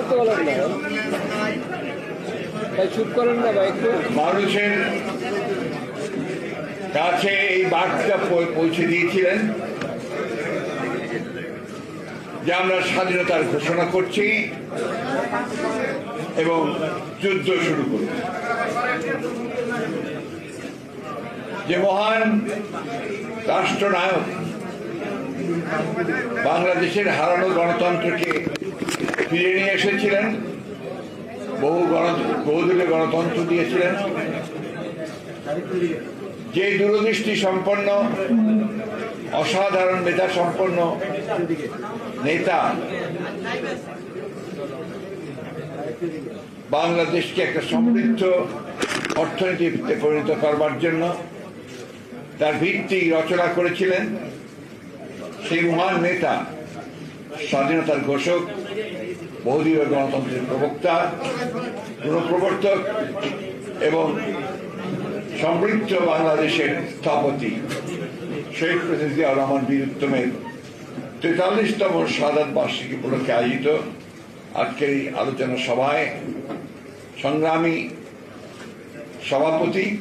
বলতে বলেন না, তাই চুপ করেন না ভাই একটু। মানুষের কাছে এই বার্তা পৌঁছে দিয়েছিলেন যে আমরা স্বাধীনতার ঘোষণা করছি এবং যুদ্ধ শুরু করছি। যে মহান রাষ্ট্রনায়ক বাংলাদেশের হারানো গণতন্ত্রকে ফিরে নিয়ে এসেছিলেন, বহুদলীয় গণতন্ত্র দিয়েছিলেন, যে দূরদৃষ্টি সম্পন্ন অসাধারণ মেধা সম্পন্ন নেতা বাংলাদেশকে একটা সমৃদ্ধ অর্থনীতিতে পরিণত করবার জন্য তার ভিত্তি রচনা করেছিলেন, সেই মহান নেতা, স্বাধীনতার ঘোষক, বহুদলীয় গণতন্ত্রের প্রবক্তা, পুনঃপ্রবর্তক এবং সমৃদ্ধ বাংলাদেশের স্থপতি শহীদ প্রেসিডেন্ট জিয়াউর রহমান বীর উত্তমের ৪৩তম শাহাদাত বার্ষিকী উপলক্ষে আয়োজিত আজকের এই আলোচনা সভায় সংগ্রামী সভাপতি,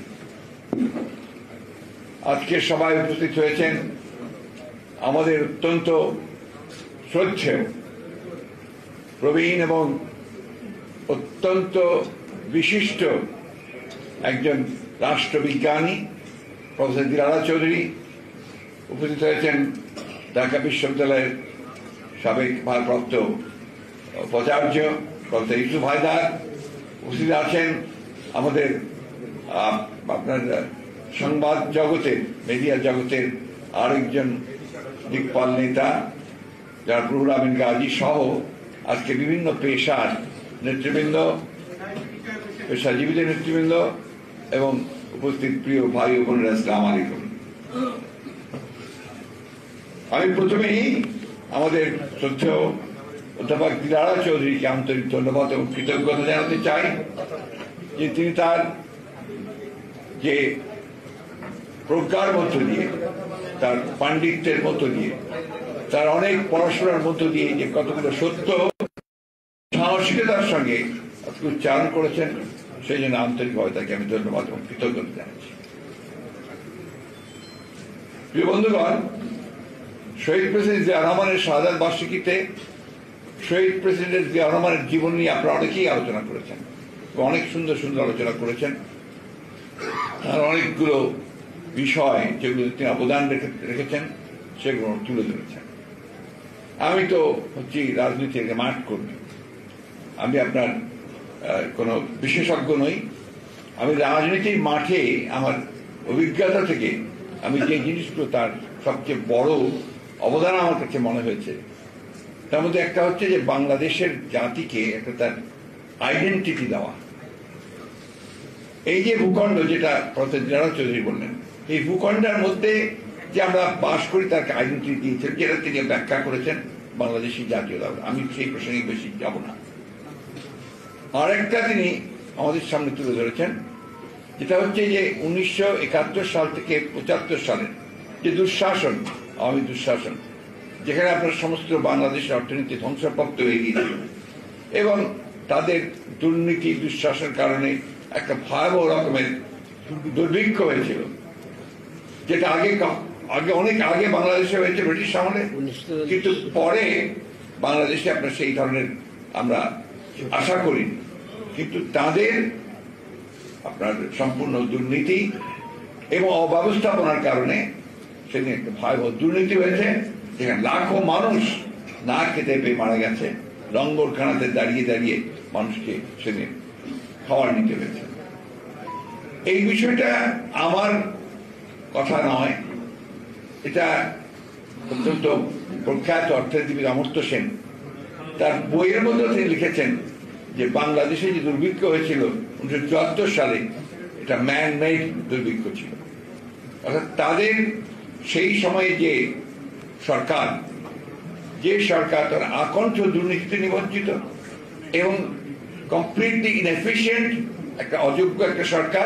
আজকের সভায় উপস্থিত হয়েছেন আমাদের অত্যন্ত শ্রদ্ধেয়, প্রবীণ এবং অত্যন্ত বিশিষ্ট একজন রাষ্ট্রবিজ্ঞানী প্রফেসর দিলারা চৌধুরী, উপস্থিত হয়েছেন ঢাকা বিশ্ববিদ্যালয়ের সাবেক ভারপ্রাপ্ত উপাচার্য প্রফেসর ইউসুফ হায়দার, উপস্থিত আছেন আমাদের আপনার সংবাদ জগতের, মিডিয়া জগতের আরেকজন দিকপাল নেতা যারা রুহুল আমিন গাজী সহ আজকে বিভিন্ন পেশার নেতৃবৃন্দ, পেশাজীবীদের নেতৃবৃন্দ এবং উপস্থিত প্রিয় ভাই ও বোনেরা, আসসালামু আলাইকুম। আমি প্রথমেই আমাদের শ্রদ্ধেয় অধ্যাপক দিলারা চৌধুরীকে আন্তরিক ধন্যবাদ এবং কৃতজ্ঞতা জানাতে চাই যে তিনি তার যে প্রজ্ঞার মধ্য দিয়ে, তার পাণ্ডিত্যের মধ্য দিয়ে, তার অনেক পড়াশোনার মধ্য দিয়ে যে কতগুলো সত্য সাহসিকতার সঙ্গে উচ্চারণ করেছেন, সেই জন্য আন্তরিকভাবে তাকে আমি ধন্যবাদ এবং কৃতজ্ঞতা জানাচ্ছি। প্রিয় বন্ধুগণ, শহীদ প্রেসিডেন্ট জিয়াউর রহমানের শাহাদাত বার্ষিকীতে শহীদ প্রেসিডেন্ট জিয়াউর রহমানের জীবন নিয়ে আপনারা অনেকেই আলোচনা করেছেন, অনেক সুন্দর সুন্দর আলোচনা করেছেন। আর অনেকগুলো বিষয় যেগুলো তিনি অবদান রেখেছেন সেগুলো তুলে ধরেছেন। আমি তো হচ্ছি রাজনীতির মাঠ কর্মী, আমি আপনার কোনো বিশেষজ্ঞ নই। আমি রাজনীতির মাঠে আমার অভিজ্ঞতা থেকে আমি যে জিনিসগুলো তার সবচেয়ে বড় অবদান আমার কাছে মনে হয়েছে, তার মধ্যে একটা হচ্ছে যে বাংলাদেশের জাতিকে একটা তার আইডেন্টিটি দেওয়া। এই যে ভূখণ্ড, যেটা প্রফেসর দিলারা চৌধুরী বললেন, এই ভূখণ্ডের মধ্যে যে আমরা বাস করি তার আইডেন্টিটি দিয়েছেন, যেটা তিনি ব্যাখ্যা করেছেন বাংলাদেশি জাতীয়তাবাদ। আমি সেই প্রসঙ্গে বেশি যাব না। আরেকটা তিনি আমাদের সামনে তুলে ধরেছেন, যেটা হচ্ছে যে 1971 সাল থেকে 75 সালের যে দুঃশাসন, আওয়ামী দুঃশাসন, যেখানে আপনার সমস্ত বাংলাদেশের অর্থনীতি ধ্বংসপ্রাপ্ত হয়ে গিয়েছিল এবং তাদের দুর্নীতি দুঃশাসনের কারণে একটা ভয়াবহ রকমের দুর্ভিক্ষ হয়েছিল, যেটা আগে অনেক আগে বাংলাদেশে হয়েছে ব্রিটিশ আমলে, কিন্তু পরে বাংলাদেশে আপনার সেই ধরনের আমরা আশা করি। কিন্তু তাদের আপনার সম্পূর্ণ দুর্নীতি এবং অব্যবস্থাপনার কারণে সেদিন একটা ভয়াবহ দুর্নীতি হয়েছে, যেখানে লাখো মানুষ না খেতে পেয়ে মারা গেছে, লঙ্গরখানাতে দাঁড়িয়ে দাঁড়িয়ে মানুষকে সেদিন খাবার নিতে হয়েছে। এই বিষয়টা আমার কথা নয়, এটা অত্যন্ত প্রখ্যাত অর্থনীতিবিদ অমর্ত্য সেন তার বইয়ের মধ্যে তিনি লিখেছেন যে বাংলাদেশে যে দুর্ভিক্ষ হয়েছিল 1974 সালে, এটা ম্যান মেড দুর্ভিক্ষ ছিল। অর্থাৎ তাদের সেই সময়ে যে সরকার তার আকণ্ঠ দুর্নীতিতে নিমজ্জিত এবং কমপ্লিটলি ইনএফিশিয়েন্ট, একটা অযোগ্য একটা সরকার,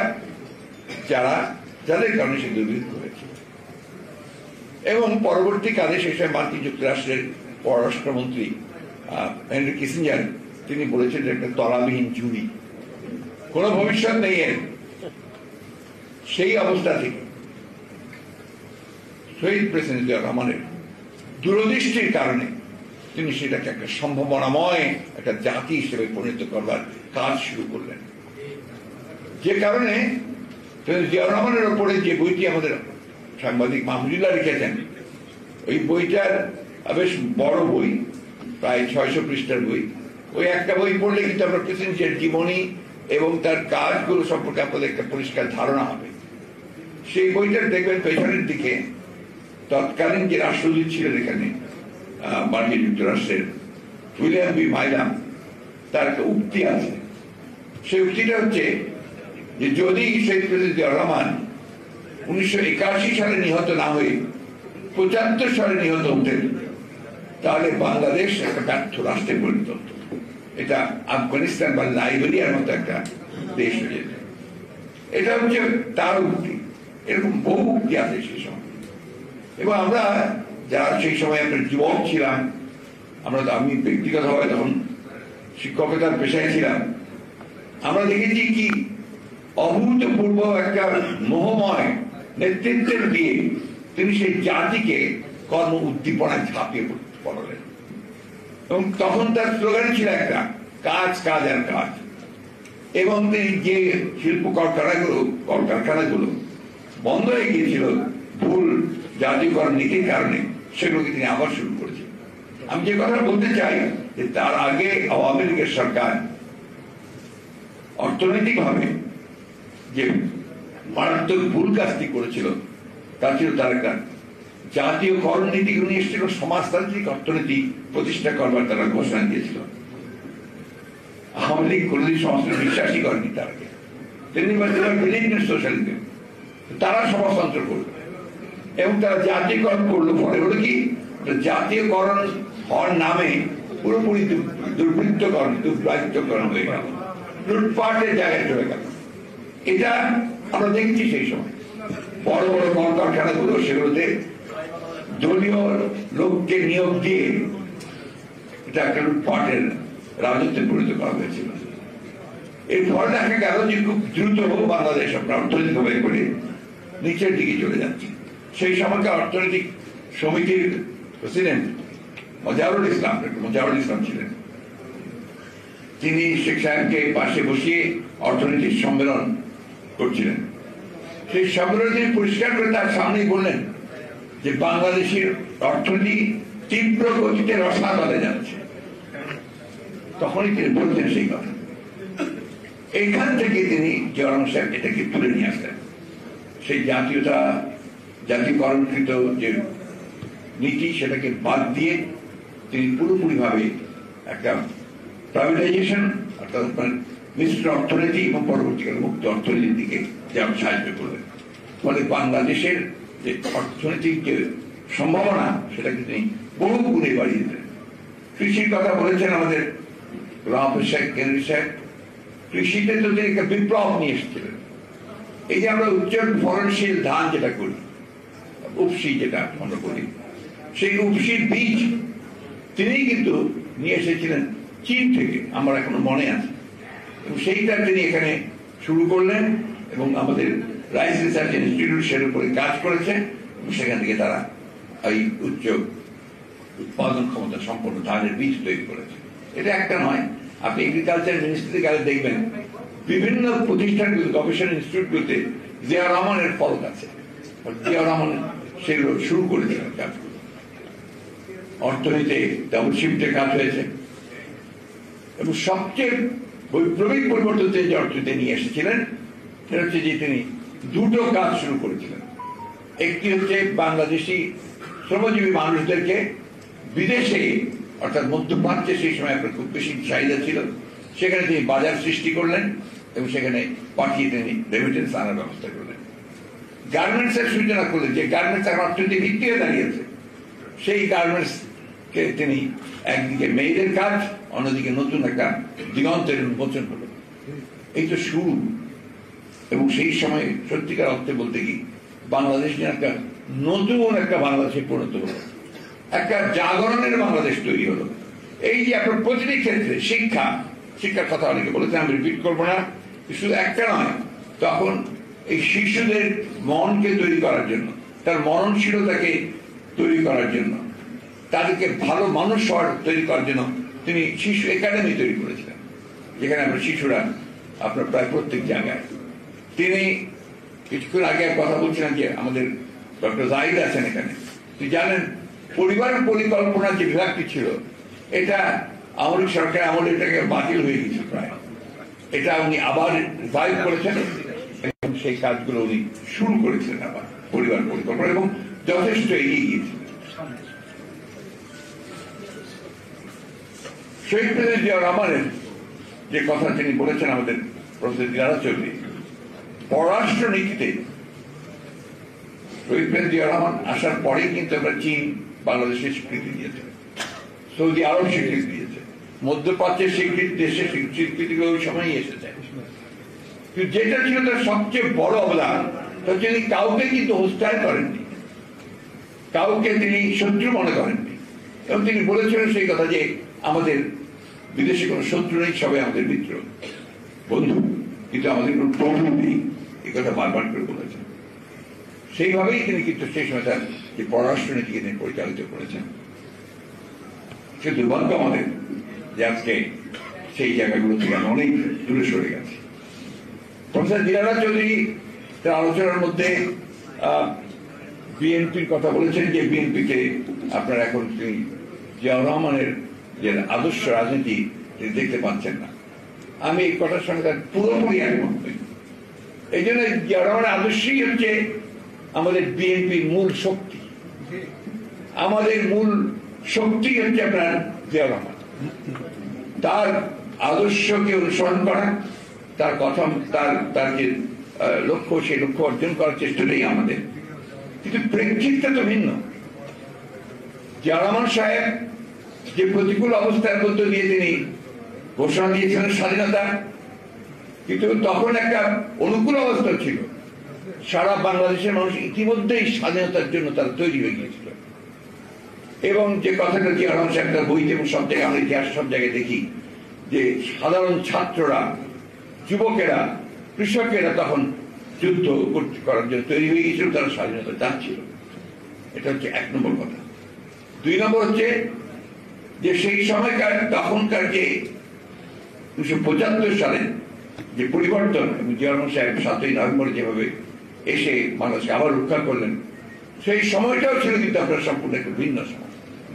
যাদের কারণে সে দুর্ভিক্ষ হয়েছে। এবং পরবর্তীকালে সেই সময় মার্কিন যুক্তরাষ্ট্রের পররাষ্ট্রমন্ত্রী হেনরি কিসিঞ্জার তিনি বলেছেন একটা তলাবিহীন ঝুড়ি, কোনো ভবিষ্যৎ নেই এর। সেই অবস্থা থেকে শহীদ প্রেসিডেন্ট জিয়া রহমানের দূরদৃষ্টির কারণে তিনি সেটাকে একটা সম্ভাবনাময় একটা জাতি হিসেবে পরিণত করবার কাজ শুরু করলেন। যে কারণে জিয়া রহমানের ওপরে যে বইটি আমাদের সাংবাদিক মাহমুদুল্লাহ লিখেছেন, ওই বইটার বেশ বড় বই, প্রায় 600 পৃষ্ঠার বই। ওই একটা বই পড়লে কিন্তু আমরা প্রেসিডেন্টের জীবনী এবং তার কাজগুলো সম্পর্কে আপনাদের একটা পরিষ্কার ধারণা হবে। সেই বইটার দেখবেন পেছনের দিকে তৎকালীন যে রাষ্ট্রদূত ছিলেন এখানে মার্কিন যুক্তরাষ্ট্রের উইলিয়াম বি মাইলাম, তার একটা উক্তি আছে। সেই উক্তিটা হচ্ছে যে যদি শহীদ প্রেসিডেন্ট জিয়া রহমান 1981 সালে নিহত না হয়ে 75 সালে নিহত হতেন, তাহলে বাংলাদেশ একটা ব্যর্থ রাষ্ট্রে পরিণত হত। এটা আফগানিস্তান বা লাইবেরিয়ার মতো একটা দেশ হয়ে যেত। এটা হচ্ছে তার উক্তি। এরকম বহু উক্তি আছে সেই সময়। এবং আমরা যারা সেই সময় আমরা যুবক ছিলাম, আমি ব্যক্তিগতভাবে তখন শিক্ষকতার পেশায় ছিলাম, আমরা দেখেছি কি অভূতপূর্ব একটা মোহময় নেতৃত্বের দিয়ে তিনি সেই জাতিকে কর্ম উদ্দীপনায় ঝাঁপিয়ে পড়লেন। এবং তখন তার স্লোগান ছিল একটা, কাজ কাজ আর কাজ। এবং তিনি যে শিল্প কলকারখানাগুলো বন্ধ হয়ে গিয়েছিল ভুল জাতীয়করণ নীতির কারণে, সেগুলোকে তিনি আবার শুরু করেছেন। আমি যে কথা বলতে চাই যে তার আগে আওয়ামী লীগের সরকার অর্থনৈতিকভাবে যে মারাত্মক ভুল কাজটি করেছিল, তা ছিল তার একটা জাতীয়করণ নীতি নিয়ে এসেছিল, সমাজতান্ত্রিক অর্থনীতি প্রতিষ্ঠা করবার তারা ঘোষণা দিয়েছিল। আওয়ামী লীগ কোনদিন সমাজকে বিশ্বাসই করেনি তার আগে। সোশ্যালিজম, তারা সমাজতন্ত্র করলো এবং তারা জাতীয়করণ করলো। পরে হলো কি, জাতীয়করণ হওয়ার নামে পুরোপুরি দুর্বৃত্তকরণ হয়ে গেল, লুটপাটের জায়গায় চলে গেল। এটা আমরা দেখছি সেই সময় বড় বড় কলকারখানাগুলো, সেগুলোতে দলীয় লোককে নিয়োগ দিয়ে এটা একটা লুটপাটের রাজত্বে পরিণত করা হয়েছিল। এর ফলে দেখা গেল যে খুব দ্রুত বাংলাদেশ আপনার অর্থনৈতিকভাবে করে নিচের দিকে চলে যাচ্ছে। সেই সময়কার অর্থনৈতিক সমিতির প্রেসিডেন্ট মজারুল ইসলাম ছিলেন। তিনি শেখ সাহেবকে পাশে বসিয়ে অর্থনৈতিক সম্মেলন করছিলেন। সেই সম্মেলনে তিনি পরিষ্কার করে তার সামনেই বললেন যে বাংলাদেশের অর্থনীতি তীব্র গতিতে রসাতলে যাচ্ছে। তখনই তিনি বলতেন সেই কথা। এইখান থেকে তিনি জিয়া রহমান সাহেব এটাকে তুলে নিয়ে আসলেন। সেই জাতীয়করণকৃত যে নীতি, সেটাকে বাদ দিয়ে তিনি পুরোপুরিভাবে একটা প্রাইভেটাইজেশন অর্থাৎ মিশ্র অর্থনীতি এবং পরবর্তীকালে মুক্ত অর্থনীতির দিকে যেমন সাহায্য করলেন। ফলে বাংলাদেশের যে অর্থনৈতিক যে সম্ভাবনা, সেটাকে তিনি বহু গুণে বাড়িয়ে দিলেন। কৃষির কথা বলেছেন আমাদের কেন্দ্রীয় সাহেব। কৃষিতে তো তিনি একটা বিপ্লব নিয়ে এসেছিলেন। এই যে আমরা উচ্চ ফলনশীল ধান যেটা করি, উপসি যেটা আমরা করি, সেই উপসির বীজ তিনি কিন্তু নিয়ে এসেছিলেন চীন থেকে, আমার এখনো মনে আছে। এবং সেইটা তিনি এখানে শুরু করলেন এবং আমাদের রাইস রিসার্চ ইনস্টিটিউট সের উপরে কাজ করেছে এবং সেখান থেকে তারা এই উচ্চ উৎপাদন ক্ষমতা সম্পন্ন ধানের বীজ তৈরি করেছে। এটা একটা নয়, আপনি এগ্রিকালচার মিনিস্ট্রি গেলে দেখবেন বিভিন্ন প্রতিষ্ঠানগুলো, গবেষণা ইনস্টিটিউটগুলোতে জিয়া রহমানের ফলক আছে। জিয়া রহমান সেগুলো শুরু করেছিলেন কাজগুলো। অর্থনীতিতে ডাবল শিফটের কাজ হয়েছে এবং সবচেয়ে বৈপ্লবিক পরিবর্তন যে অর্থনীতি নিয়ে এসেছিলেন সেটা হচ্ছে যে তিনি দুটো কাজ শুরু করেছিলেন। একটি হচ্ছে বাংলাদেশি শ্রমজীবী মানুষদেরকে বিদেশে অর্থাৎ মধ্যপ্রাচ্যে সেই সময় আপনার খুব বেশি চাহিদা ছিল, সেখানে তিনি বাজার সৃষ্টি করলেন এবং সেখানে পাঠিয়ে তিনি রেমিটেন্স আনার ব্যবস্থা করলেন। গার্মেন্টস এর সূচনা করলেন, যে গার্মেন্টস এখন অর্থনীতি ভিত্তি হয়ে দাঁড়িয়েছে। সেই গার্মেন্টস কে তিনি একদিকে মেয়েদের কাজ, অন্যদিকে নতুন একটা দিগন্তের উন্মোচন হলো। এই তো শুরু। এবং সেই সময় সত্যিকার অর্থে বলতে কি বাংলাদেশ একটা নতুন একটা বাংলাদেশে পরিণত হলো, একটা জাগরণের বাংলাদেশ তৈরি হলো। এই যে আপনার প্রতিটি ক্ষেত্রে শিক্ষার কথা অনেকে বলেছেন, আমি রিপিট করবো না, শুধু একটা নয়, তখন এই শিশুদের মনকে তৈরি করার জন্য, তার মননশীলতাকে তৈরি করার জন্য, তাদেরকে ভালো মানুষ হওয়ার তৈরি করার জন্য তিনি শিশু একাডেমি তৈরি করেছিলেন, যেখানে আমরা শিশুরা আপনার প্রায় প্রত্যেক জায়গায়। তিনি কিছুক্ষণ আগে কথা বলছিলেন যে আমাদের ডক্টর জাহিদ আছেন এখানে, তিনি জানেন পরিবার পরিকল্পনার যে বিভাগটি ছিল, এটা আওয়ামী সরকার আমলে এটাকে বাতিল হয়ে গেছিল প্রায়, এটা উনি আবার রিভাইভ করেছেন এবং সেই কাজগুলো উনি শুরু করেছিলেন আবার পরিবার পরিকল্পনা, এবং যথেষ্ট এগিয়ে গিয়েছিলেন। শহীদ প্রেসিডেন্ট জিয়াউর রহমানের যে কথা তিনি বলেছেন আমাদের প্রফেসর দিলারা চৌধুরী, পররাষ্ট্র নীতিতে শহীদ প্রেসিডেন্ট জিয়াউর রহমান আসার পরেই কিন্তু আমরা চীন বাংলাদেশের স্বীকৃতি দিয়েছে, সৌদি আরব স্বীকৃতি দিয়েছে, মধ্যপ্রাচ্যের স্বীকৃতি, দেশের স্বীকৃতিগুলো ওই সময়ই এসেছে। কিন্তু যেটা ছিল তার সবচেয়ে বড় অবদান, তিনি কাউকে কিন্তু হোস্টাইল করেননি, কাউকে তিনি শত্রু মনে করেননি, এবং তিনি বলেছিলেন সেই কথা যে আমাদের বিদেশে কোনো শত্রু নেই, সবাই আমাদের মিত্র বন্ধু, কিন্তু আমাদের কোনো প্রভু নেই, এই কথা বারবার করে বলেছেন। সেইভাবেই তিনি কিন্তু সেই সময় তার যে পররাষ্ট্র নীতিকে তিনি পরিচালিত করেছেন। সে দুর্ভাগ্য আমাদের যে আজকে সেই জায়গাগুলো থেকে অনেক দূরে সরে গেছে। প্রফেসর দিলারা চৌধুরী তার আলোচনার মধ্যে বিএনপির কথা বলেছেন, যে বিএনপিকে আপনারা এখন তিনি জিয়াউর রহমানের যে আদর্শ রাজনীতি তিনি দেখতে পাচ্ছেন না। আমি এই কথার সঙ্গে তার পুরোপুরি একমত হই। এই জন্য জিয়াউর রহমানের আদর্শই হচ্ছে আমাদের বিএনপির মূল শক্তি, আমাদের মূল শক্তি হচ্ছে আপনার জিয়াউর রহমান। তার আদর্শকে অনুসরণ করা, তার কথা, তার যে লক্ষ্য, সেই লক্ষ্য অর্জন করার চেষ্টাটাই আমাদের, কিন্তু প্রেক্ষিতটা তো ভিন্ন। জিয়াউর রহমান সাহেব যে প্রতিকূল অবস্থার মধ্য দিয়ে তিনি ঘোষণা দিয়েছিলেন স্বাধীনতা, কিন্তু তখন একটা অনুকূল অবস্থা ছিল, সারা বাংলাদেশের মানুষ ইতিমধ্যেই স্বাধীনতার জন্য তারা তৈরি হয়ে গিয়েছিল। এবং যে কথাটা জিয়াউর রহমান সাহেব তার বইতে এবং সব জায়গায়, আমরা ইতিহাস সব জায়গায় দেখি যে সাধারণ ছাত্ররা, যুবকেরা, কৃষকেরা তখন যুদ্ধ করার জন্য তৈরি হয়ে গিয়েছিল, তারা স্বাধীনতা চাচ্ছিল। এটা হচ্ছে এক নম্বর কথা। দুই নম্বর হচ্ছে যে সেই সময়কার তখনকার যে 1975 সালে যে পরিবর্তন, এবং জিয়াউর রহমান সাহেব 7ই নভেম্বর যেভাবে এসে মানুষকে আবার রক্ষা করলেন, সেই সময়টাও ছিল কিন্তু আপনার সম্পূর্ণ একটা ভিন্ন সময়,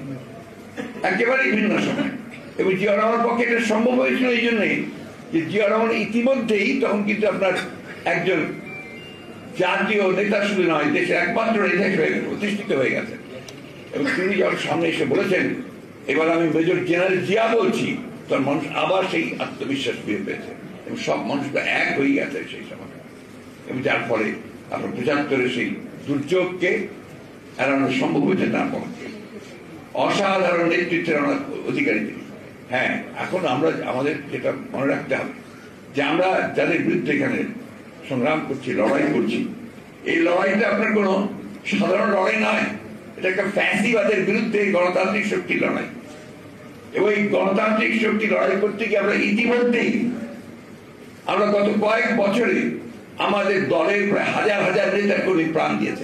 একেবারেই ভিন্ন সময়। এবং জিয়াউর রহমানের পক্ষে এটা সম্ভব হয়েছিল এই জন্যই যে জিয়াউর রহমান ইতিমধ্যেই তখন কিন্তু আপনার একজন জাতীয় নেতা শুধু নয়, দেশের একমাত্র নেতা হিসেবে প্রতিষ্ঠিত হয়ে গেছেন। এবং তিনি যখন সামনে এসে বলেছেন এবার আমি মেজর জেনারেল জিয়া বলছি, তখন মানুষ আবার সেই আত্মবিশ্বাস ফিরে পেয়েছে এবং সব মানুষটা এক হয়ে গেছে সেই সময়। এবং যার ফলে আপনার 75-এর সেই দুর্যোগকে এড়ানো সম্ভব হয়েছে তার পক্ষে। অসাধারণ নেতৃত্বের অধিকারী তিনি। হ্যাঁ, এখন আমরা আমাদের যেটা মনে রাখতে হবে যে আমরা যাদের বিরুদ্ধে এখানে সংগ্রাম করছি, লড়াই করছি, এই লড়াইটা আপনার কোনো সাধারণ লড়াই নয়, এটা একটা ফ্যাসিবাদের বিরুদ্ধে গণতান্ত্রিক শক্তির লড়াই। এবং এই গণতান্ত্রিক শক্তি লড়াই করতে গিয়ে আমরা ইতিমধ্যেই আমরা গত কয়েক বছরে আমাদের দলের প্রায় হাজার হাজার নেতা কর্মী প্রাণ দিয়েছে।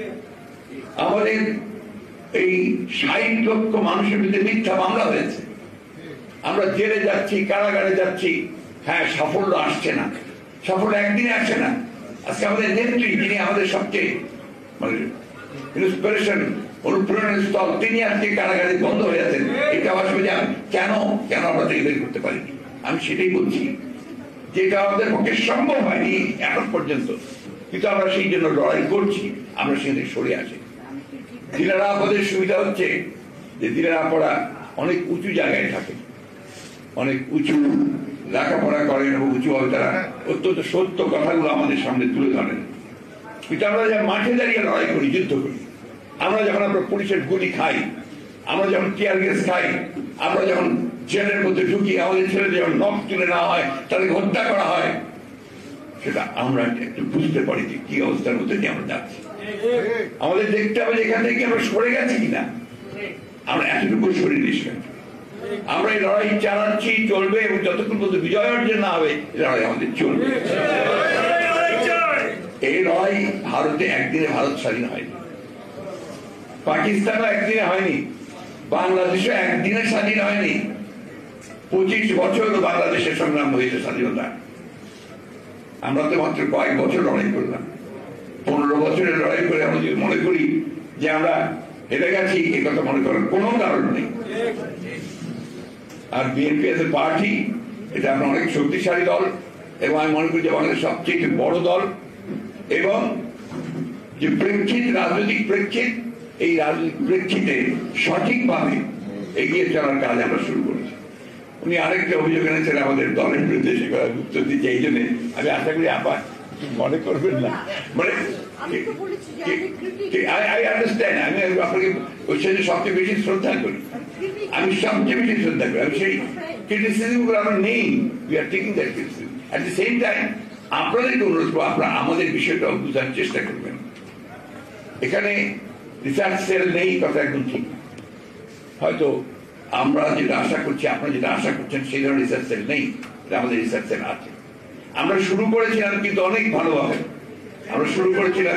আমাদের এই 60 লক্ষ মানুষের বিরুদ্ধে মিথ্যা মামলা হয়েছে, আমরা জেলে যাচ্ছি, কারাগারে যাচ্ছি। হ্যাঁ, সাফল্য আসছে না, সাফল্য একদিনে আসে না। আজকে আমাদের নেত্রী, যিনি আমাদের সবচেয়ে মানে ইন্সপিরেশন, অনুপ্রেরণার স্থল, তিনি আজকে কারাগারে বন্ধ হয়ে আছেন। এটা অসুবিধা কেন আমরা থেকে বের করতে পারিনি? আমি সেটাই বলছি, যেটা আমাদের পক্ষে সম্ভব হয়নি এখন পর্যন্ত, কিন্তু আমরা সেই জন্য লড়াই করছি, আমরা সেখানে সরে আসি। দিলারা আপাদের সুবিধা হচ্ছে যে দিলারা পড়া অনেক উঁচু জায়গায় থাকে, অনেক উঁচু লেখাপড়া করেন এবং উঁচুভাবে তারা অত্যন্ত সত্য কথাগুলো আমাদের সামনে তুলে ধরেন। কিন্তু আমরা যখন মাঠে দাঁড়িয়ে লড়াই করি, যুদ্ধ করি, আমরা যখন আমরা পুলিশের গুলি খাই, আমরা যখন টিয়ার গ্যাস খাই, আমরা যখন জেলের মধ্যে ঢুকি, আমাদের ছেলে যখন নখ তুলে নেওয়া হয়, তাদেরকে হত্যা করা হয়, সেটা আমরা একটু বুঝতে পারি যে কি অবস্থার মধ্যে দিয়ে আমরা যাচ্ছি। আমাদের দেখতে হবে যে এখান থেকে আমরা সরে গেছি কিনা, আমরা এতটুকু সরে নিস। আমরা এই লড়াই চালাচ্ছি, চলবে, এবং যতক্ষণ পর্যন্ত বিজয় অর্জন না হবে লড়াই আমাদের চলবে। এই লড়াই ভারতে একদিনে ভারত স্বাধীন হয়নি, পাকিস্তানও একদিনে হয়নি, বাংলাদেশও একদিনে স্বাধীন হয়নি। 25 বছর বাংলাদেশের সংগ্রাম হয়েছে স্বাধীনতা। আমরা তো মাত্র কয়েক বছর লড়াই করলাম। 15 বছরের লড়াই করে আমরা যদি মনে করি যে আমরা হেরে গেছি, এ কথা মনে করার কোনো কারণ নেই। আর বিএনপি এজ এ পার্টি, এটা আমরা অনেক শক্তিশালী দল, এবং আমি মনে করি যে বাংলাদেশের সবচেয়ে বড় দল, এবং যে প্রেক্ষিত, রাজনৈতিক প্রেক্ষিত, এই রাজনৈতিক প্রেক্ষিতে সঠিকভাবে এগিয়ে চলার কাজ আমরা শুরু করেছি। উনি আরেকটা অভিযোগ এনেছেন আমাদের দলের বিরুদ্ধে, সে কথা উত্তর দিচ্ছে। এই জন্য আমি আশা করি আপা মনে করবেন না, মানে আই আন্ডারস্ট্যান্ড। আমি আপনাকে ওই সাথে সবচেয়ে বেশি শ্রদ্ধা করি, আমি সবচেয়ে বেশি শ্রদ্ধা করি। আমি সেই ক্রিটিসিজম গুলো আমরা নেই, we are taking that criticism. At the same time আপনাদেরকে অনুরোধ করবো, আপনারা আমাদের বিষয়টা বোঝার চেষ্টা করবেন। এখানে রিসার্চ সেল নেই, কথা একদম ঠিক। হয়তো আমরা যেটা আশা করছি, আপনারা যেটা আশা করছেন সেই ধরনের রিসার্চ সেল নেই, আমাদের রিসার্চ সেল আছে। আমরা শুরু করেছিলাম কিন্তু অনেক ভালোভাবে। আমরা শুরু করেছিলাম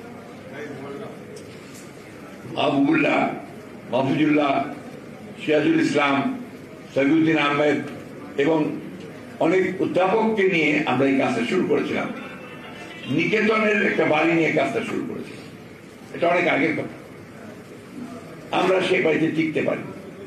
মাহবুবুল্লাহ, মাহফুজুল্লাহ, সিরাজুল ইসলাম, সৈফুদ্দিন আহমেদ এবং অনেক অধ্যাপককে নিয়ে আমরা এই কাজটা শুরু করেছিলাম। নিকেতনের একটা বাড়ি নিয়ে কাজটা শুরু করেছিলাম, এটা অনেক আগের কথা। আমরা সেই বাড়িতে টিকতে পারি।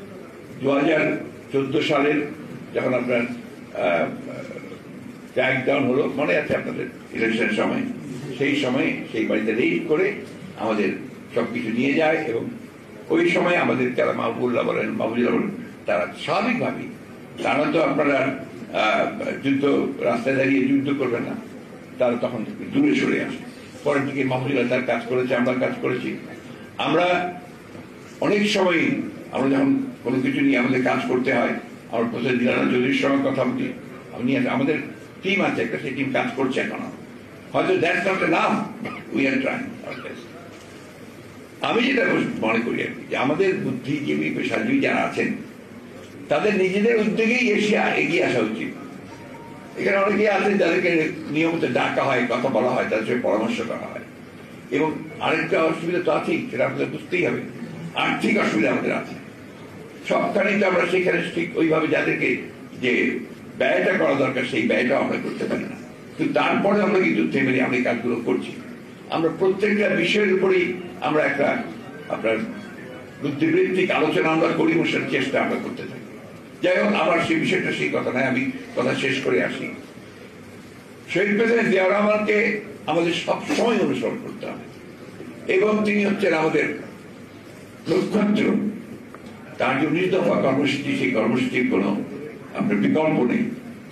2014 সালের যখন আপনার ক্র্যাকডাউন হলো, মনে আছে আপনাদের, ইলেকশনের সময়, সেই সময় সেই বাড়িতে রেড করে আমাদের সবকিছু নিয়ে যায়, এবং ওই সময় আমাদের যারা মাহবুবুল্লাহ বলেন, মাহবুবুল্লাহ বলেন, তারা স্বাভাবিকভাবেই, তারা তো আপনারা যুদ্ধ, রাস্তায় দাঁড়িয়ে যুদ্ধ করবেন না, তারা তখন দূরে সরে আসে। পরের দিকে মাহবুবুল্লাহ তার কাজ করেছে, আমরা কাজ করেছি। আমরা অনেক সময় আমরা যখন কোনো কিছু নিয়ে আমাদের কাজ করতে হয়, আমার প্রফেসর দিলানা চৌধুরীর সঙ্গে কথা বলি, আমি আমাদের টিম আছে একটা, সেই টিম কাজ করছে এখন। হয়তো that's not enough, we are trying our best. আমি যেটা মনে করি আর কি, যে আমাদের বুদ্ধিজীবী, পেশাজীবী যারা আছেন, তাদের নিজেদের উদ্যোগেই এগিয়ে আসা উচিত। এখানে অনেকেই আছেন যাদেরকে নিয়মিত ডাকা হয়, কথা বলা হয়, তাদের সঙ্গে পরামর্শ করা হয়। এবং আরেকটা অসুবিধা তো আছেই, সেটা আমাদের বুঝতেই হবে, আর্থিক অসুবিধা আমাদের আছে। সবখানেই তো আমরা সেখানে ঠিক ওইভাবে যাদেরকে যে ব্যয়টা করা দরকার, সেই ব্যয়টা আমরা করতে পারি না। কিন্তু তারপরে আমরা কিন্তু থেমে আমরা এই কাজগুলো করছি। আমরা প্রত্যেকটা বিষয়ের উপরেই আমরা একটা আপনার বুদ্ধিবৃত্তিক আলোচনা আমরা করি, বসার চেষ্টা আমরা করতে থাকি। যাই হোক, আবার সেই বিষয়টা, সেই কথা নয়, আমি কথা শেষ করে আসি। শহীদ প্রেসিডেন্ট জিয়াউর রহমানকে আমাদের সবসময় অনুসরণ করতে হবে, এবং তিনি হচ্ছেন আমাদের লক্ষ্যমাত্র। তার যে 19 দফা কর্মসূচি, সেই কর্মসূচির কোনো আপনার বিকল্প নেই।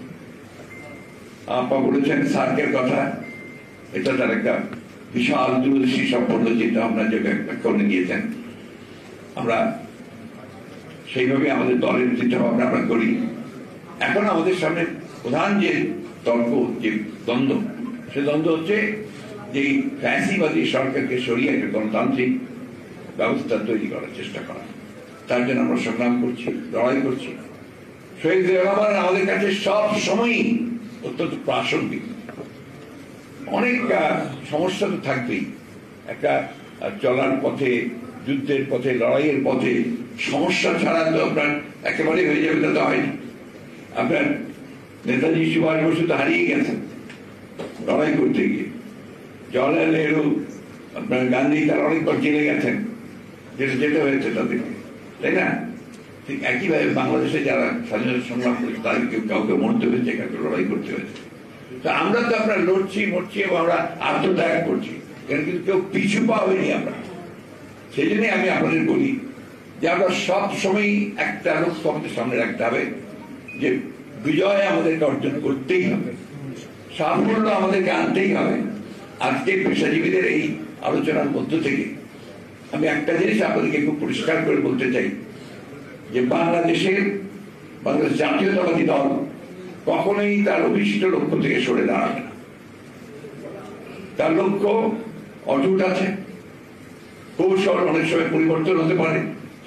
আপা বলেছেন সার্কের কথা, এটা তার একটা বিশাল দূরদর্শী সম্পন্ন চিন্তা ভাবনা যে ব্যাখ্যা দিয়েছেন। আমরা সেইভাবে আমাদের দলের চিন্তা ভাবনা আমরা করি। এখন আমাদের সামনে প্রধান যে তর্ক, যে দ্বন্দ্ব, সে দ্বন্দ্ব হচ্ছে যে ফ্যাসিবাদী সরকারকে সরিয়ে একটা গণতান্ত্রিক ব্যবস্থা তৈরি করার চেষ্টা করা। তার জন্য আমরা সংগ্রাম করছি, লড়াই করছি। শহীদ জিয়াউর রহমান আমাদের কাছে সব সময়ই অত্যন্ত প্রাসঙ্গিক। অনেক সমস্যা তো থাকবেই, একটা চলার পথে, যুদ্ধের পথে, লড়াইয়ের পথে সমস্যা ছাড়া তো আপনার একেবারে হয়ে যাবে তা তো হয়নি। আপনার নেতাজি সুভাষ বসু তো হারিয়ে গেছেন লড়াই করতে গিয়ে, জওয়াহরলাল নেহরু, আপনার গান্ধী, তারা অনেকবার জেলে গেছেন, যেটা যেতে হয়েছে তাদেরকে, তাই না? ঠিক একইভাবে বাংলাদেশে যারা স্বাধীনতা সংগ্রাম করেছে, তাদের কেউ কাউকে মরতে হয়েছে, কাউকে লড়াই করতে হয়েছে। তো আমরা তো আপনার লড়ছি, মরছি, এবং আমরা আত্মত্যাগ করছি, এখানে কিন্তু কেউ পিছু পা হয়নি আমরা। সেই জন্যই আমি আপনাদের বলি যে আমরা সব সময় একটা লক্ষ্য আমাদের সামনে রাখতে হবে, যে বিজয় আমাদেরকে অর্জন করতেই হবে, সাফল্য আমাদেরকে আনতেই হবে। আজকে পেশাজীবীদের এই আলোচনার মধ্য থেকে আমি একটা জিনিস আপনাদেরকে খুব পরিষ্কার করে বলতে চাই, যে বাংলাদেশ জাতীয়তাবাদী দল কখনোই তার অভিষ্ট লক্ষ্য থেকে সরে দাঁড়াবে না। তার লক্ষ্য অটুট আছে, কৌশল অনেক সময় পরিবর্তন হতে পারে,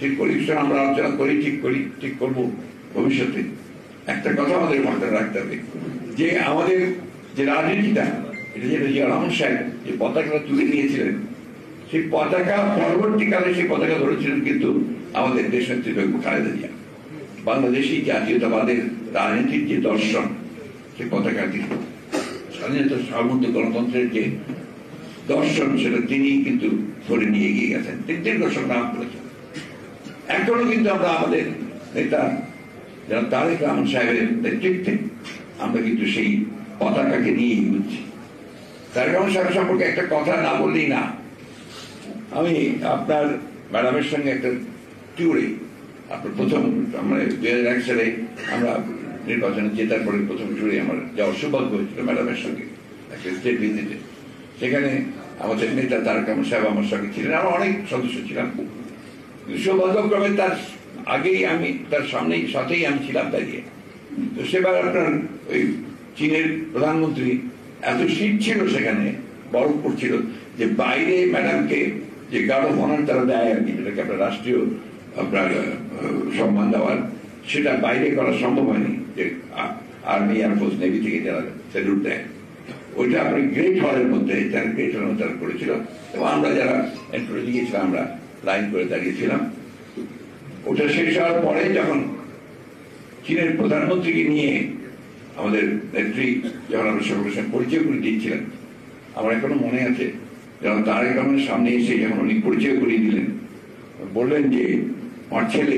ঠিক পরিবেশন আমরা আলোচনা করি, ঠিক করবো ভবিষ্যতে। একটা কথা আমাদের মাথায় রাখতে হবে যে আমাদের যে রাজনীতিটা, এটা যেটা জিয়া রহমান সাহেব যে পতাকাটা তুলে নিয়েছিলেন, সেই পতাকা পরবর্তীকালে সেই পতাকা ধরেছিলেন কিন্তু আমাদের দেশনেত্রী বেগম খালেদা জিয়া। বাংলাদেশি জাতীয়তাবাদের রাজনীতির যে দর্শন, সেই পতাকাটি স্বাধীনতা সার্বভৌম গণতন্ত্রের যে দর্শন, সেটা তিনি কিন্তু ধরে নিয়ে এগিয়ে গেছেন, দীর্ঘ সংগ্রাম করেছেন। এখনো কিন্তু আমরা আমাদের নেতা যারা তারেক রহমান সাহেবের নেতৃত্বে আমরা কিন্তু সেই পতাকাকে নিয়ে এগোচ্ছি। তারেক রহমান সাহেব সম্পর্কে একটা কথা না বললেই না। আমি আপনার ম্যাডামের সঙ্গে একটা ট্যুরে, আপনার প্রথম আমরা 2001 সালে আমরা নির্বাচনে জেতার পরে প্রথম ট্যুরে আমার যাওয়ার সৌভাগ্য হয়েছিল ম্যাডামের সঙ্গে একটা স্টেট ভিজিটে। সেখানে আমাদের নেতা তারেক রহমান সাহেব আমার সঙ্গে ছিলেন, আমরা অনেক সদস্য ছিলাম। সৌভাগ্যক্রমে তার আগেই আমি তার সাথেই আমি ছিলাম দাঁড়িয়ে। তো সেবার আপনার ওই চীনের প্রধানমন্ত্রী এত শীত ছিল, সেখানে বরফ পড়ছিল যে বাইরে ম্যাডামকে যে গার্ড অফ অনার তারা দেয় আর কি, যেটাকে আপনার রাষ্ট্রীয় আপনার সম্মান দেওয়ার, সেটা বাইরে করা সম্ভব হয়নি। যে আর্মি, এয়ারফোর্স, নেভি থেকে যারা স্যালুট দেয়, ওইটা আপনার গ্রেট হলের মধ্যে গ্রেট হলের মধ্যে তারা করেছিল। এবং আমরা যারা এন্ট্রি দিয়েছিলাম আমরা লাইন করে দাঁড়িয়েছিলাম। ওটা শেষ হওয়ার পরে যখন চীনের প্রধানমন্ত্রীকে নিয়ে আমাদের নেত্রী যখন আমরা সকলের সঙ্গে পরিচয় করে দিয়েছিলেন, আমার এখনো মনে আছে যখন তারেক রহমানের সামনে এসে যখন উনি পরিচয় করিয়ে দিলেন, বললেন যে আমার ছেলে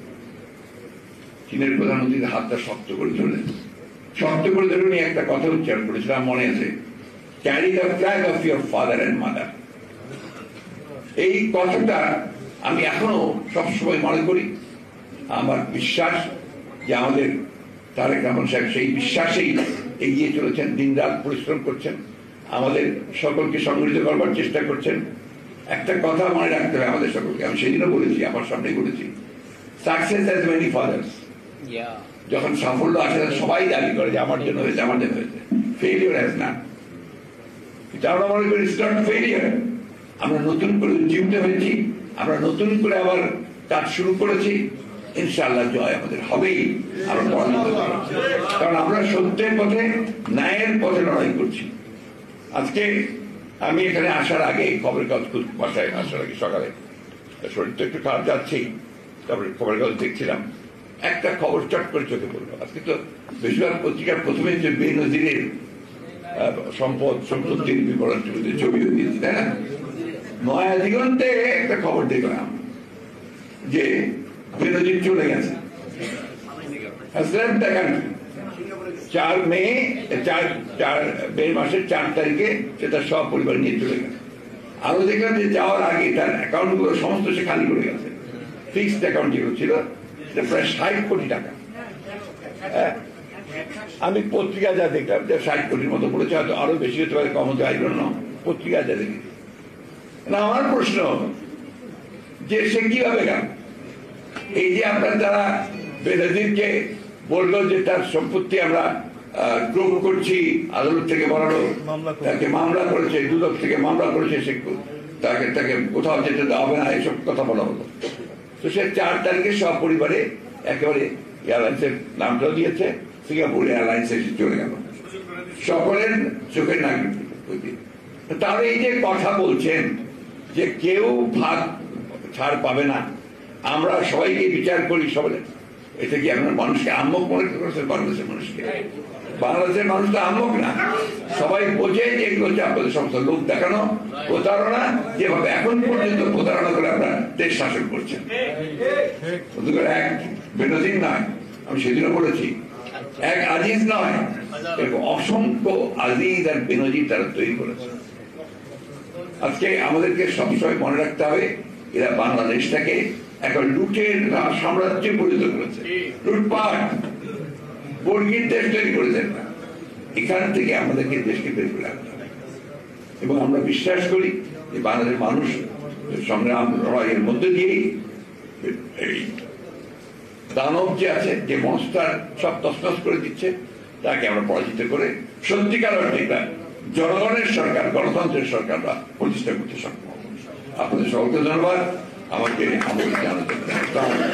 চীনের প্রধানমন্ত্রীর হাতটা শক্ত করে ধরলেন, শক্ত করে ধরে উনি একটা কথা উচ্চারণ করেছিলাম, মনে আছে, carry the flag of your father and mother. এই কথাটা আমি এখনো সবসময় মনে করি। আমার বিশ্বাস যে আমাদের তারেক রহমান সাহেব সেই বিশ্বাসেই এগিয়ে চলেছেন, দিন রাত পরিশ্রম করছেন, আমাদের সকলকে সংগঠিত করবার চেষ্টা করছেন। একটা কথা মনে রাখতে হবে আমাদের সকলকে, আমি সেদিনও বলেছি, আমার সামনে বলেছি, সাকসেস হ্যাজ মেনি ফাদার্স। যখন সাফল্য আসে সবাই দাবি করে যে আমার জন্য হয়েছে, আমার জন্য হয়েছে। ফেলিওর হ্যাজ না, এটা আমরা মনে করি ইটস নট ফেলিওর। আমরা নতুন করে উজ্জীবিত হয়েছি, আমরা নতুন করে আবার কাজ শুরু করেছি, ইনশাআল্লাহ জয় আমাদের হবেই। আমরা পরাজিত হব, কারণ আমরা সত্যের পথে, ন্যায়ের পথে লড়াই করছি। আজকে আমি এখানে আসার আগে খবরের কাগজ বাসায় আসার আগে সকালে, শরীর তো একটু খারাপ যাচ্ছেই, তারপরে খবরের কাগজ দেখছিলাম, একটা খবর চট করে চোখে পড়লো। আজকে তো বেশিরভাগ পত্রিকার প্রথমে যে বেনজিরের সম্পত্তির বিবরণ ছবিও দিয়েছি, তাই না? নয়া দিগন্তে একটা খবর দেখলাম যে বেনজির চলে গেছে, 4 মে মাসের 4 তারিখে সে তার সব পরিবার নিয়ে চলে গেছে। আরো দেখলাম যে যাওয়ার আগে তার অ্যাকাউন্ট গুলো সমস্ত সে খালি করে গেছে। ফিক্সড অ্যাকাউন্ট যেগুলো ছিল সেটা প্রায় 60 কোটি টাকা। আমি পত্রিকা যা দেখলাম যে 60 কোটির মতো বলেছে, হয়তো আরো বেশি হতে পারে, কম হতে পারে না, পত্রিকা যা দেখেছি। আমার প্রশ্ন যে সে কিভাবে গেল? এই যে আপনার যারা বেনজিরকে বললো যে তার সম্পত্তি আমরা গ্রোপ করছি, আদালত থেকে বলানো, তাকে মামলা করেছে, দুদক থেকে মামলা করেছে, সে তাকে কোথাও যেতে দেওয়া হবে না, এসব কথা বলা হলো। তো সে 4 তারিখে সব পরিবারে একেবারে এয়ারলাইন্সের নামটাও দিয়েছে, সিঙ্গাপুর এয়ারলাইন্সে চলে গেল, সকলের চোখের নাক। তাহলে এই যে কথা বলছেন যে কেউ ভাগ ছাড় পাবে না, আমরা সবাইকে বিচার করি সবাই, এটা কি আপনার মানুষকে আহ্মক মনে করেছেন? বাংলাদেশের মানুষকে, বাংলাদেশের মানুষ তো আহ্মক না, সবাই বোঝে যে এগুলো হচ্ছে আপনাদের সমস্ত লোক দেখানো প্রতারণা, যেভাবে এখন পর্যন্ত প্রতারণা করে আপনারা দেশ শাসন করছেন। এক বেনজির নয়, আমি সেদিনও বলেছি, এক আজিজ নয়, এরকম অসংখ্য আজিজ আর বেনজির তারা তৈরি করেছে। আজকে আমাদেরকে সবসময় মনে রাখতে হবে, এরা বাংলাদেশটাকে এখন লুটের সাম্রাজ্যে পরিণত করেছে, লুটপাট বর্গীর দেশ তৈরি করেছেন। এখান থেকে আমাদেরকে দেশকে বের করে আনতে হবে। এবং আমরা বিশ্বাস করি যে বাংলাদেশের মানুষ সংগ্রাম লড়াইয়ের মধ্যে দিয়েই এই দানব যে আছে, যে মনস্টার সব তছনছ করে দিচ্ছে, তাকে আমরা পরাজিত করে সত্যিকার অর্থে জনগণের সরকার, গণতন্ত্রের সরকার প্রতিষ্ঠা করতে সক্ষম। আপনাদের সকলকে ধন্যবাদ। আমাকে আমন্ত্রণ জানাতে পারেন।